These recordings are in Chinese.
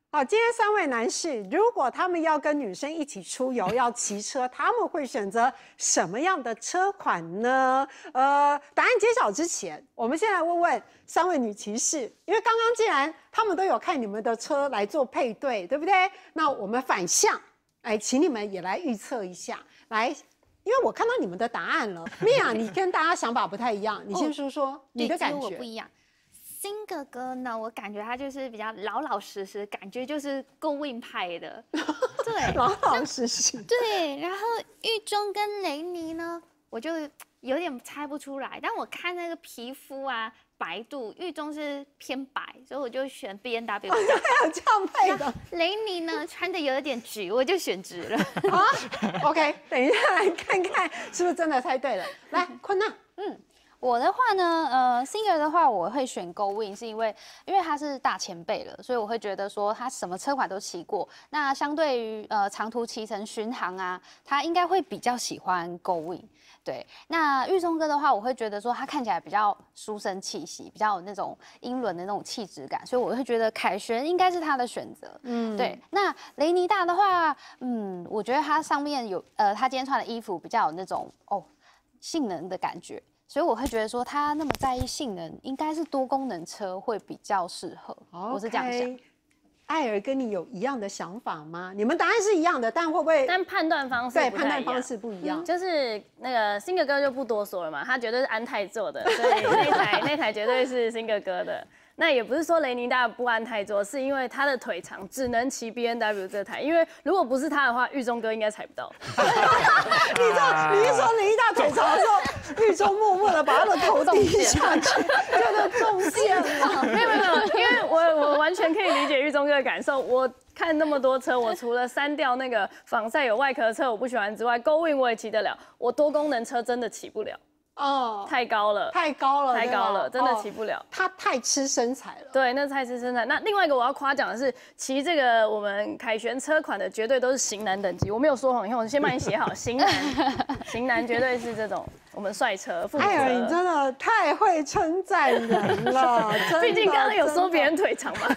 好，今天3位男士，如果他们要跟女生一起出游，要骑车，他们会选择什么样的车款呢？答案揭晓之前，我们先来问问3位女骑士，因为刚刚既然他们都有看你们的车来做配对，对不对？那我们反向，请你们也来预测一下，来。因为我看到你们的答案了，米娅，你跟大家想法不太一样，你先说说你的感觉。 我不一样。新哥哥呢，我感觉他就是比较老老实实，感觉就是 Going 派的，对， 老老实实。 对，然后玉忠跟雷尼呢，我就有点猜不出来，但我看那个皮肤啊。白度，玉忠是偏白，所以我就选 B&W。 还有这样配的。 雷尼呢，穿的有点直，我就选直了。 啊 ，OK， 等一下来看看是不是真的猜对了。来，坤娜， 我的话呢，Singer 的话，我会选 Going， 是因为他是大前辈了，所以我会觉得说他什么车款都骑过。那相对于长途骑乘巡航啊，他应该会比较喜欢 Going。对，那玉忠哥的话，我会觉得说他看起来比较书生气息，比较有那种英伦的那种气质感，所以我会觉得凯旋应该是他的选择。对。那雷尼大的话，我觉得他上面有他今天穿的衣服比较有那种性能的感觉。所以我会觉得说，他那么在意性能，应该是多功能车会比较适合。我是这样想。 艾尔跟你有一样的想法吗？你们答案是一样的，但会不会？ 但判断方式对，判断方式不一样。 就是那个新哥哥就不多说了嘛，他绝对是安泰做的，所以那台绝对是新哥哥的。那也不是说雷尼大不安泰做，是因为他的腿长，只能骑 B&W 这台。因为如果不是他的话，玉忠哥应该踩不到。 你一说雷尼大腿长的时候，玉忠默默的把他的头低下去，就中箭了。 没有，因为我完全可以理解玉忠哥的感受。我看那么多车，我除了删掉那个仿赛有外壳车我不喜欢之外 ，Going 我也骑得了，我多功能车真的骑不了。太高了， 太高了， 真的骑不了。 他太吃身材了。 对，那太吃身材。那另外一个我要夸奖的是，骑这个我们凯旋车款的绝对都是型男等级。我没有说谎，你看我先帮你写好，型男绝对是这种我们帅车。 艾尔，你真的太会称赞人了， 毕竟刚刚有说别人腿长嘛。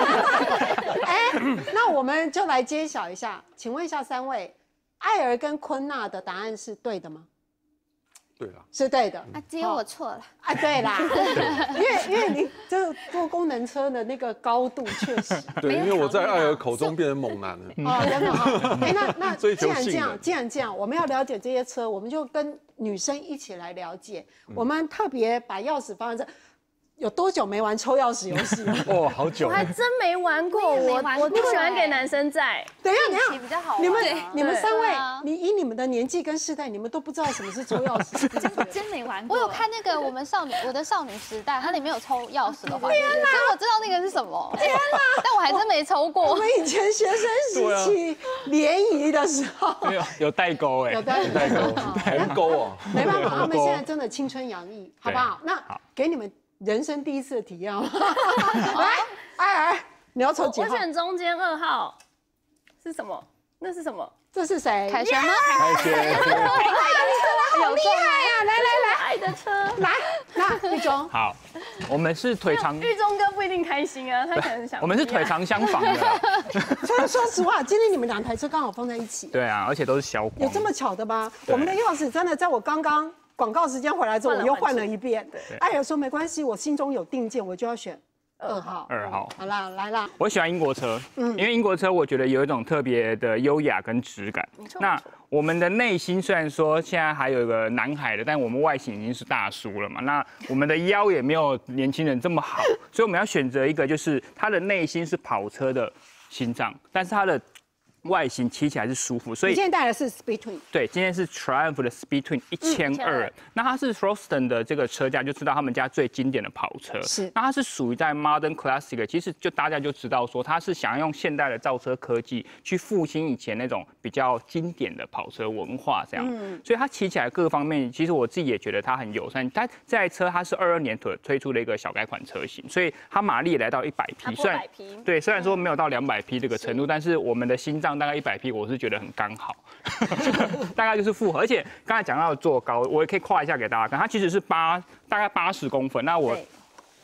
那我们就来揭晓一下，请问一下3位，艾尔跟坤娜的答案是对的吗？ 对啦， 是对的啊，只有我错了啊，对啦，因为你这多功能车的那个高度确实对，因为我在艾尔口中变成猛男了。 真的哈，那既然这样，我们要了解这些车，我们就跟女生一起来了解。我们特别把钥匙放在这。有多久没玩抽钥匙游戏了？ 哦，好久！ 我还真没玩过，我不喜欢给男生载。 等一下， 比较好玩。 你们3位，以你们的年纪跟世代，你们都不知道什么是抽钥匙， 真没玩过。 我有看那个我的少女时代，它里面有抽钥匙的环节，所以我知道那个是什么。天哪！但我还真没抽过。 我们以前学生时期联谊的时候， 有代沟有代沟， 红沟哦。 没办法，他们现在真的青春洋溢，好不好？那给你们。人生第一次的体验，来，艾尔，你要抽几号？ 我选中间2号，是什么？那是什么？ 这是谁？ 凯旋吗？ 凯旋， 好厉害呀！来， 爱的车， 来，那玉忠， 好，我们是腿长， 玉忠哥不一定开心啊，他可能想， 我们是腿长相仿的。 说实话，今天你们2台车刚好放在一起。 对啊，而且都是小广。 有这么巧的吗？我们的钥匙真的在我刚刚。广告时间回来之后，我又换了一遍。艾尔说没关系，我心中有定见，我就要选2号。 2号。 好啦，来啦。 我喜欢英国车，因为英国车我觉得有一种特别的优雅跟质感。那我们的内心虽然说现在还有一个男孩的，但我们外形已经是大叔了嘛。那我们的腰也没有年轻人这么好，所以我们要选择一个就是它的内心是跑车的心脏，但是它的外形骑起来是舒服，所以你今天带的是 Speedtwin， 对，今天是 Triumph 的 Speedtwin 1200，那它是 Froston 的这个车架，就知道他们家最经典的跑车。是，那它是属于在 Modern Classic， 其实就大家就知道说，它是想要用现代的造车科技去复兴以前那种比较经典的跑车文化这样。所以它骑起来各方面，其实我自己也觉得它很友善。它这台车它是22年推出的一个小改款车型，所以它马力也来到100匹，虽然对，虽然说没有到200匹这个程度，但是我们的心脏大概100匹，我是觉得很刚好，大概就是复合。而且刚才讲到的坐高，我也可以跨一下给大家看，它其实是大概80公分。那我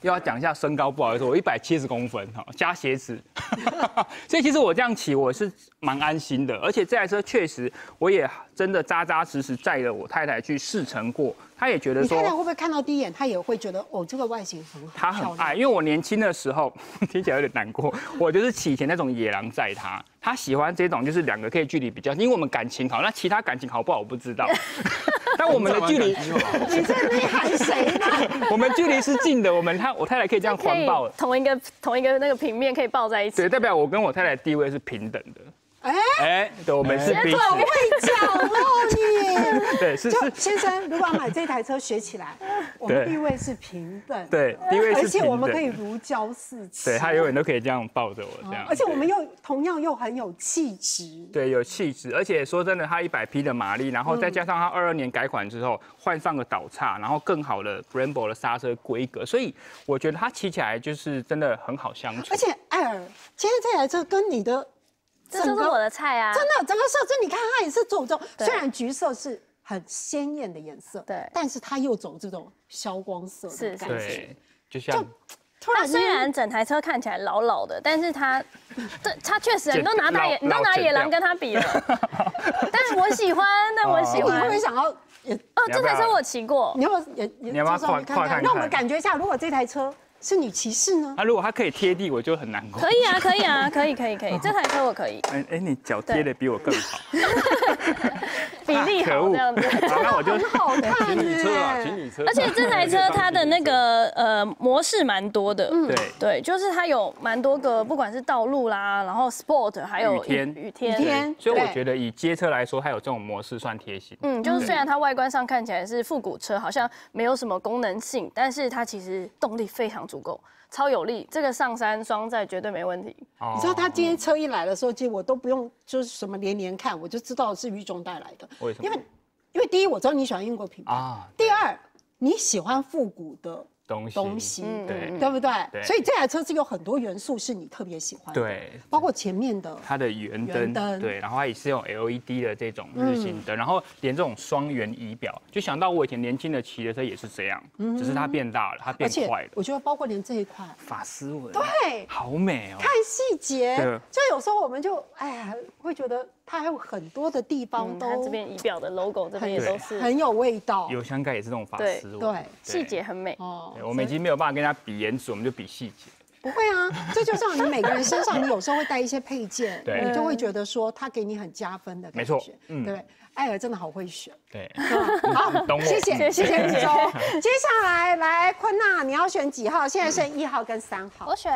又要讲一下身高，不好意思，我170公分哈，加鞋子，所以其实我这样骑我是蛮安心的，而且这台车确实我也真的扎扎实实载了我太太去试乘过，她也觉得说， 你太太会不会看到第一眼，她也会觉得哦，这个外形很好， 她很爱，因为我年轻的时候听起来有点难过，我就是骑以前那种野狼载她，她喜欢这种就是2个可以距离比较，因为我们感情好，那其他感情好不好我不知道，但我们的距离， 你在那边喊谁呢？ 我们距离是近的，我太太可以这样环抱， 同一个那个平面可以抱在一起， 对，代表我跟我太太的地位是平等的。对，我们是彼此。 会讲哦你。 对，是。 先生，如果要买这台车学起来，我们地位是平等。 对，地位是平等。 而且我们可以如胶似漆。 对，他永远都可以这样抱着我这样。 而且我们又同样又很有气质。 对，有气质，而且说真的，它100匹的马力，然后再加上它22年改款之后换上了导叉，然后更好的 Brembo 的刹车规格，所以我觉得它骑起来就是真的很好相处。 而且艾尔，今天这台车跟你的。 这就是我的菜啊！ 真的，整个设置你看，它也是走这种，虽然橘色是很鲜艳的颜色， 对， 但是它又走这种消光色的感觉， 对，就像。 它虽然整台车看起来老老的，但是它确实，你都拿野狼跟它比了，但是我喜欢，你会不会想要？这台车我骑过， 你要不要看看？让我们感觉一下，如果这台车。是女骑士呢？ 如果它可以贴地，我就很难过。 可以啊，可以啊，可以，这台车我可以。 你脚贴的比我更好， 比例好这样子。 好，那我就好看情侣车啊，情侣车。 而且这台车它的那个模式蛮多的， 对， 就是它有蛮多个，不管是道路啦，然后 Sport 还有雨天。 所以我觉得以街车来说，它有这种模式算贴心。 就是虽然它外观上看起来是复古车，好像没有什么功能性，但是它其实动力非常足够，超有力，这个上山双载绝对没问题。 你知道他今天车一来的时候，其实我都不用就是什么连看，我就知道是玉中带来的。 为什么？ 因为第一我知道你喜欢英国品牌啊，第二你喜欢复古的东西，对不对？所以这台车是有很多元素是你特别喜欢的，对，包括前面的它的圆灯，对，然后它也是用 LED 的这种日行灯，然后连这种双圆仪表，就想到我以前年轻的骑的车也是这样，只是它变大了，它变快了。 我觉得包括连这一块法丝纹， 对， 好美哦， 看细节，就有时候我们就会觉得它还有很多的地方都， 它这边仪表的 logo 这边也都是很有味道， 油箱盖也是这种法丝纹， 对， 细节很美哦。 我们已经没有办法跟他比颜值，我们就比细节。 不会啊，这就像你每个人身上，你有时候会带一些配件，你就会觉得说它给你很加分的感觉。没错，对，艾尔真的好会选。对，好，谢谢宇宙。接下来来坤娜，你要选几号？现在剩1号跟3号。 我选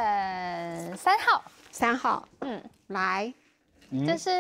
3号。 3号，来。 就是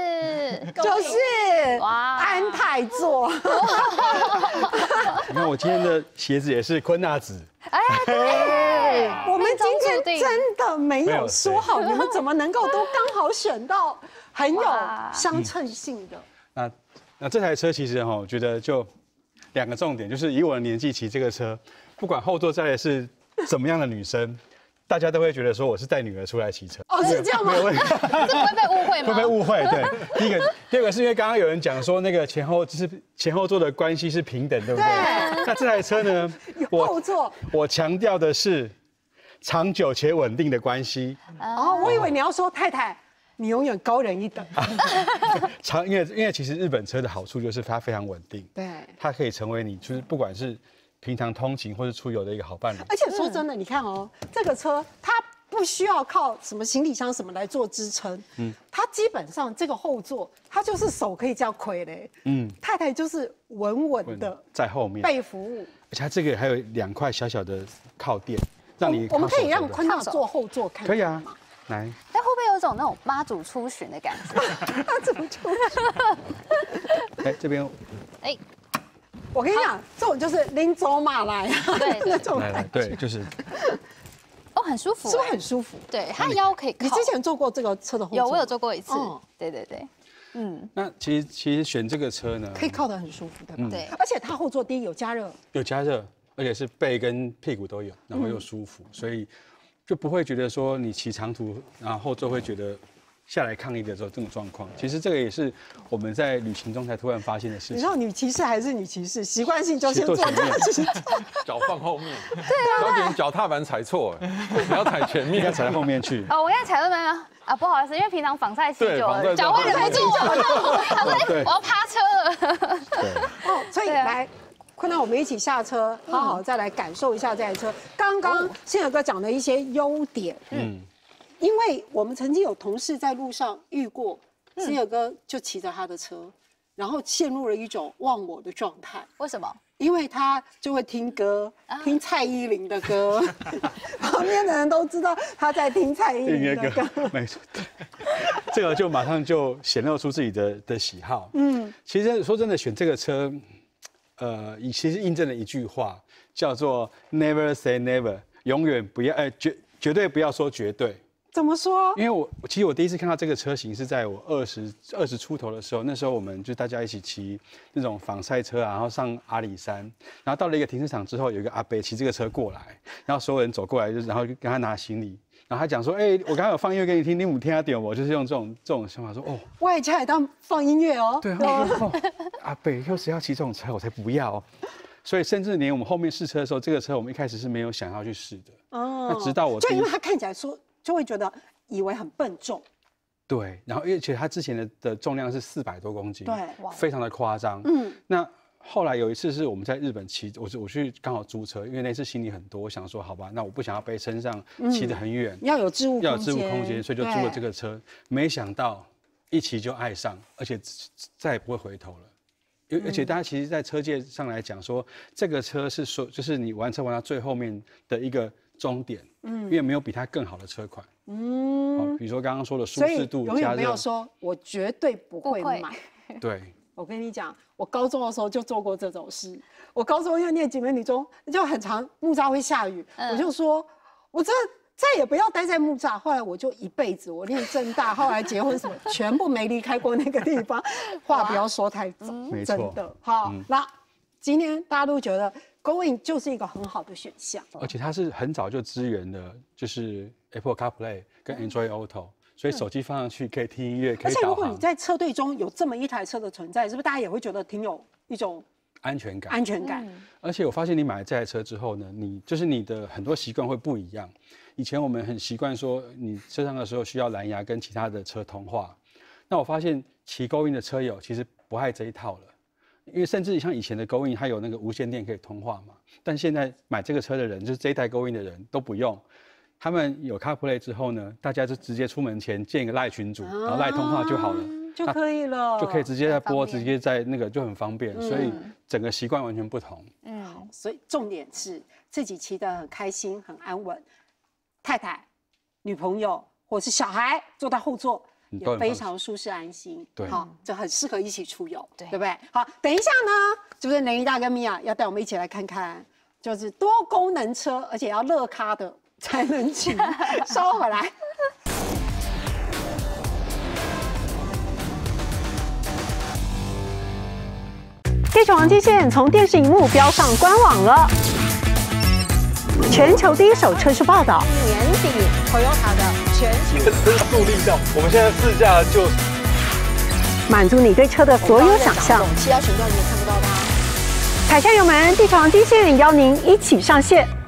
安泰座。 你看我今天的鞋子也是坤娜子。 对，我们今天真的没有说好，你们怎么能够都刚好选到很有相称性的？ 那这台车其实我觉得就2个重点，就是以我的年纪骑这个车，不管后座载的是怎么样的女生。大家都会觉得说我是带女儿出来骑车， 是这样吗？ 没有问题， 这不会被误会吗？ 会被误会，对。第二个是因为刚刚有人讲说那个前后座的关系是平等，对不对？那这台车呢， 后座我强调的是长久且稳定的关系。 我以为你要说太太，你永远高人一等。 因为其实日本车的好处就是它非常稳定， 对， 它可以成为你就是不管是平常通勤或是出游的一个好伴侣。 而且说真的，你看这个车它不需要靠什么行李箱什么来做支撑，它基本上这个后座它就是手可以这样亏嘞，太太就是稳稳的在后面被服务， 而且它这个还有2块小小的靠垫，让你我们可以让坤娜坐后座看， 可以啊，来。 但会不会有一种那种妈祖出巡的感觉？ 妈祖出巡， 这边， 我跟你讲，这种就是拎走马来啊， 对， 那种来，对，就是， 很舒服， 是不是很舒服？ 对，它腰可以靠。 你之前坐过这个车的后座？ 有，我有坐过一次。对。 那其实选这个车呢， 可以靠得很舒服，对吧？ 对。 而且它后座第一有加热， 而且是背跟屁股都有，然后又舒服，所以就不会觉得说你骑长途，然后后座会觉得下来抗议的时候这种状况。其实这个也是我们在旅行中才突然发现的事情。 你知道女骑士还是女骑士，习惯性就先做这个事情， 脚放后面，对啊，小点脚踏板踩错，你要踩前面， 要踩到后面去。 哦，我刚才踩到没有？啊，不好意思，因为平常防晒期久了， 对脚会忍不住，他说我要趴车了。 哦，所以来。困难我们一起下车，好好再来感受一下这台车。刚刚信和哥讲的一些优点，因为我们曾经有同事在路上遇过，信和哥就骑着他的车，然后陷入了一种忘我的状态。 为什么？ 因为他就会听歌，听蔡依林的歌，旁边的人都知道他在听蔡依林的歌。 没错，这个就马上就显露出自己的喜好。其实说真的，选这个车。其实印证了一句话，叫做 "Never say never"， 永远不要，绝对不要说绝对。 怎么说？ 因为其实我第一次看到这个车型是在我20出头的时候，那时候我们就大家一起骑那种仿赛车啊，然后上阿里山，然后到了一个停车场之后，有一个阿伯骑这个车过来，然后所有人走过来，然后跟他拿行李。然后他讲说，我刚刚有放音乐给你听，你有听他点我，就是用这种想法说， 外加也当放音乐哦。 对啊，阿北又是要骑这种车，我才不要。所以甚至连我们后面试车的时候，这个车我们一开始是没有想要去试的。那直到我就因为他看起来说，就会觉得以为很笨重。 对，然后而且他之前的重量是400多公斤， 对， 非常的夸张。那后来有一次是我们在日本骑，我去刚好租车，因为那次行李很多，我想说好吧，那我不想要背身上，骑得很远， 要有置物空间，所以就租了这个车。没想到一骑就爱上，而且再也不会回头了。而且大家其实，在车界上来讲说，这个车是说，就是你玩车玩到最后面的一个终点，因为没有比它更好的车款。比如说刚刚说的舒适度， 永远没有说我绝对不会买。 对。 我跟你讲，我高中的时候就做过这种事。我高中因为念景美女中，就很常木栅会下雨，我就说，我再也不要待在木栅。后来我就一辈子，我念政大，后来结婚什么，全部没离开过那个地方。话不要说太早，真的。好，那今天大家都觉得 Going 就是一个很好的选项， 而且它是很早就支援的，就是 Apple CarPlay 跟 Android Auto。所以手机放上去可以听音乐，可以导航。而且如果你在车队中有这么一台车的存在，是不是大家也会觉得挺有一种安全感？而且我发现你买了这台车之后呢，你的很多习惯会不一样。以前我们很习惯说，你车上的时候需要蓝牙跟其他的车通话。那我发现骑 Going 的车友其实不爱这一套了，因为甚至像以前的 Going 它有那个无线电可以通话嘛，但现在买这个车的人，就是这一台 Going 的人都不用。他们有 CarPlay 之后呢，大家就直接出门前建一个赖群组，然后赖通话就好了， 就可以了， 就可以直接在播，直接在那个就很方便，所以整个习惯完全不同。 所以重点是自己骑得很开心、很安稳，太太、女朋友或是小孩坐到后座也非常舒适安心。 对， 好，就很适合一起出游，对不对？好，等一下呢，就是雷尼大跟米娅要带我们一起来看看，就是多功能车，而且要乐咖的。才能骑，稍后回来。地球王机线从电视荧幕标上官网了，全球第一手车市报道。年底 Toyota 的全新速力上，我们现在试驾就满足你对车的所有想象。7号旋转你也看不到它。踩下油门，地球王机线邀您一起上线。